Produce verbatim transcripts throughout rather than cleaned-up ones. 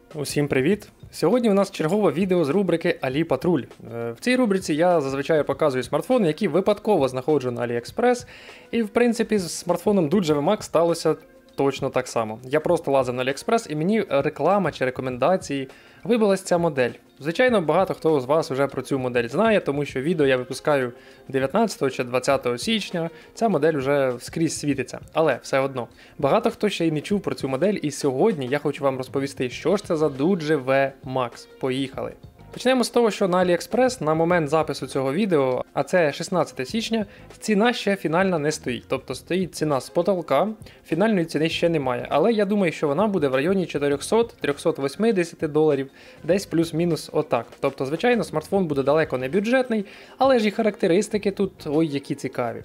Усім привіт! Сьогодні у нас чергове відео з рубрики Алі Патруль. В цій рубриці я зазвичай показую смартфони, які випадково знаходжу на AliExpress, і в принципі з смартфоном Doogee ві Max сталося точно так само. Я просто лазив на AliExpress і мені реклама чи рекомендації вибилась ця модель. Звичайно, багато хто з вас вже про цю модель знає, тому що відео я випускаю дев'ятнадцятого чи двадцятого січня, ця модель вже скрізь світиться. Але все одно, багато хто ще й не чув про цю модель, і сьогодні я хочу вам розповісти, що ж це за Doogee ві Max. Поїхали! Почнемо з того, що на AliExpress на момент запису цього відео, а це шістнадцяте січня, ціна ще фінальна не стоїть. Тобто стоїть ціна з потолка, фінальної ціни ще немає. Але я думаю, що вона буде в районі чотириста - триста вісімдесят доларів, десь плюс-мінус отак. Тобто, звичайно, смартфон буде далеко не бюджетний, але ж і характеристики тут ой які цікаві.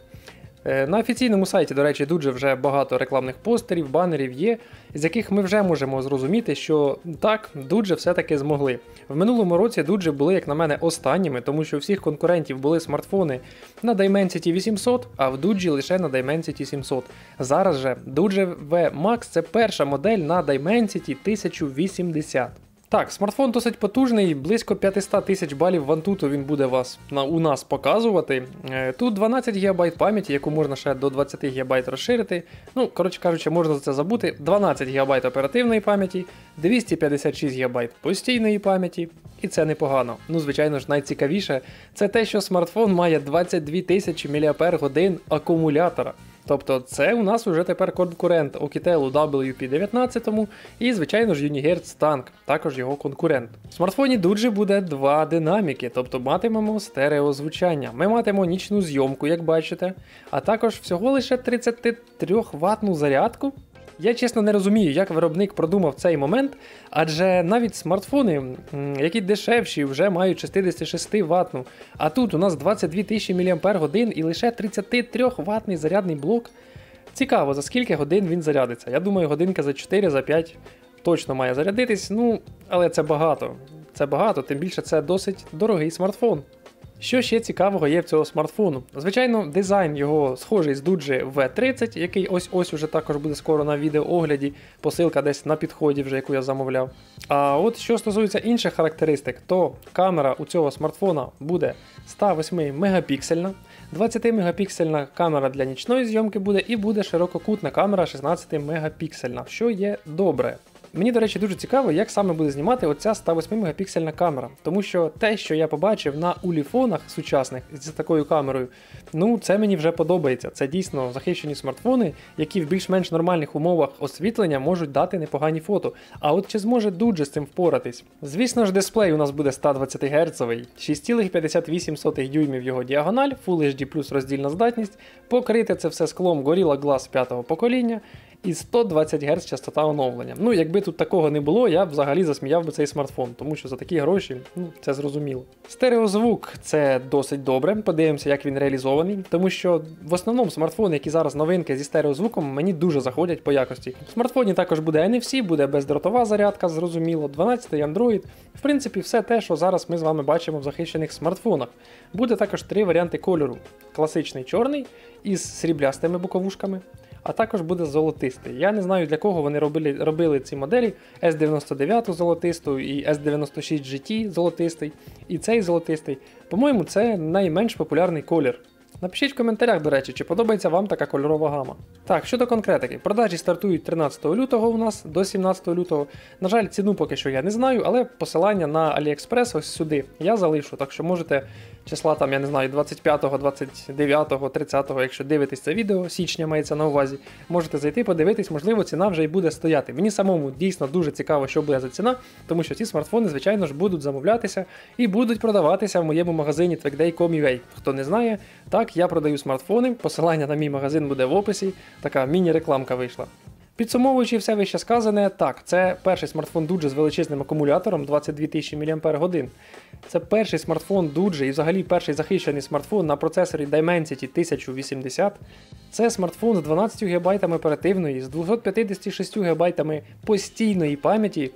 На офіційному сайті, до речі, Doogee вже багато рекламних постерів, банерів є, з яких ми вже можемо зрозуміти, що так, Doogee все-таки змогли. В минулому році Doogee були, як на мене, останніми, тому що у всіх конкурентів були смартфони на Dimensity вісімсот, а в Doogee лише на Dimensity сімсот. Зараз же Doogee ві Max – це перша модель на Dimensity тисяча вісімдесят. Так, смартфон досить потужний, близько п'ятсот тисяч балів Antutu він буде вас на, у нас показувати. Тут дванадцять гігабайт пам'яті, яку можна ще до двадцять гігабайт розширити. Ну, коротше кажучи, можна за це забути. дванадцять гігабайт оперативної пам'яті, двісті п'ятдесят шість гігабайт постійної пам'яті. І це непогано. Ну, звичайно ж, найцікавіше – це те, що смартфон має двадцять дві тисячі мАч акумулятора. Тобто це у нас уже тепер конкурент Oukitel дабл ю пі дев'ятнадцять і, звичайно ж, Unihertz Tank, також його конкурент. В смартфоні Doogee буде два динаміки, тобто матимемо стереозвучання. Ми матимемо нічну зйомку, як бачите, а також всього лише тридцятитрьохватну зарядку. Я чесно не розумію, як виробник продумав цей момент, адже навіть смартфони, які дешевші, вже мають шістдесятишестиватну, а тут у нас двадцять дві тисячі мАч і лише тридцятитрьохватний зарядний блок. Цікаво, за скільки годин він зарядиться. Я думаю, годинка за чотири п'ять точно має зарядитись, ну, але це багато. Це багато, тим більше це досить дорогий смартфон. Що ще цікавого є в цього смартфону? Звичайно, дизайн його схожий з Doogee ві тридцять, який ось-ось уже також буде скоро на відеоогляді, посилка десь на підході вже, яку я замовляв. А от що стосується інших характеристик, то камера у цього смартфона буде сто вісім мегапіксельна, двадцять мегапіксельна камера для нічної зйомки буде і буде ширококутна камера шістнадцять мегапіксельна, що є добре. Мені, до речі, дуже цікаво, як саме буде знімати оця сто вісім мегапіксельна камера, тому що те, що я побачив на уліфонах сучасних з такою камерою, ну це мені вже подобається. Це дійсно захищені смартфони, які в більш-менш нормальних умовах освітлення можуть дати непогані фото. А от чи зможе Doogee з цим впоратись? Звісно ж, дисплей у нас буде сто двадцять герцовий, шість цілих п'ятдесят вісім сотих дюймів його діагональ, Full ейч ді плюс роздільна здатність, покрити це все склом Gorilla Glass п'ятого покоління, і сто двадцять герц частота оновлення. Ну, якби тут такого не було, я б взагалі засміяв би цей смартфон, тому що за такі гроші, ну, це зрозуміло. Стереозвук – це досить добре, подивимося, як він реалізований, тому що в основному смартфони, які зараз новинки зі стереозвуком, мені дуже заходять по якості. В смартфоні також буде ен еф сі, буде бездротова зарядка, зрозуміло, дванадцятий Android, в принципі, все те, що зараз ми з вами бачимо в захищених смартфонах. Буде також три варіанти кольору. Класичний чорний із сріблястими боковушками, а також буде золотистий. Я не знаю, для кого вони робили, робили ці моделі, ес дев'яносто дев'ять золотисту і ес дев'яносто шість джі ті золотистий, і цей золотистий. По-моєму, це найменш популярний колір. Напишіть в коментарях, до речі, чи подобається вам така кольорова гама. Так, щодо конкретики. Продажі стартують тринадцятого лютого у нас до сімнадцятого лютого. На жаль, ціну поки що я не знаю, але посилання на AliExpress ось сюди я залишу, так що можете числа там, я не знаю, двадцять п'ятого, двадцять дев'ятого, тридцятого, якщо дивитесь це відео, січня мається на увазі, можете зайти, подивитись, можливо, ціна вже і буде стояти. Мені самому дійсно дуже цікаво, що буде за ціна, тому що ці смартфони, звичайно ж, будуть замовлятися і будуть продаватися в моєму магазині твекдей крапка ком крапка ю а. Хто не знає, так, я продаю смартфони, посилання на мій магазин буде в описі, така міні-рекламка вийшла. Підсумовуючи все вище сказане, так, це перший смартфон Doogee з величезним акумулятором двадцять дві тисячі мАч. Це перший смартфон Doogee і взагалі перший захищений смартфон на процесорі Dimensity тисяча вісімдесят. Це смартфон з дванадцятью гігабайтами оперативної, з двома п'ятдесятьма шістьма гігабайтами постійної пам'яті.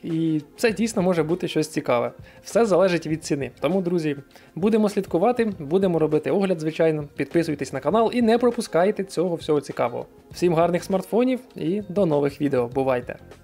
І це дійсно може бути щось цікаве. Все залежить від ціни. Тому, друзі, будемо слідкувати, будемо робити огляд, звичайно. Підписуйтесь на канал і не пропускайте цього всього цікавого. Всім гарних смартфонів і до нових відео. Бувайте!